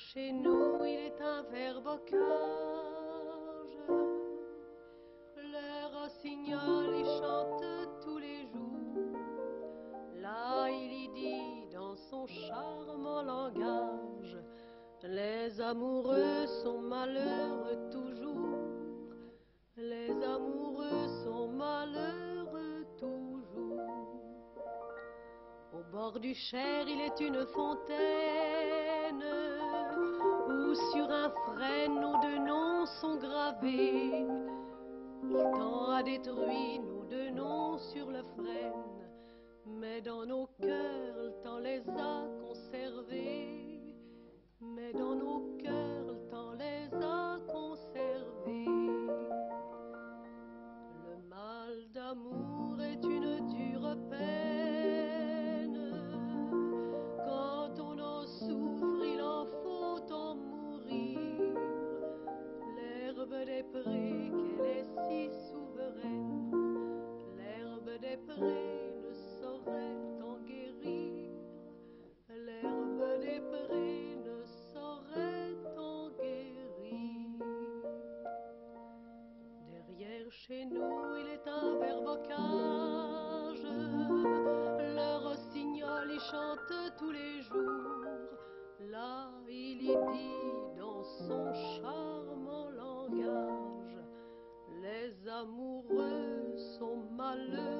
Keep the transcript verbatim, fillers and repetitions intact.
chez nous, il est un ver bocage. Le rossignol y chante tous les jours. Là, il y dit dans son charmant langage: les amoureux sont malheureux toujours. Les amoureux sont malheureux toujours. Au bord du Cher, il est une fontaine où sur un frêne nos deux noms sont gravés. Le temps a détruit nos deux noms sur le frêne, mais dans nos cœurs le temps les a conservés. Mais dans nos cœurs le temps les a conservés. Le mal d'amour est une dure peine. Quand on en souffre, il en faut en mourir. L'herbe des prés, qu'elle est si souveraine, l'herbe des prés ne saurait en guérir. L'herbe des prés ne saurait en guérir. Derrière chez nous, il est un ver bocage. Le rossignol y chante tous les jours. Là, il y dit dans son charmant langage: les amoureux sont malheureux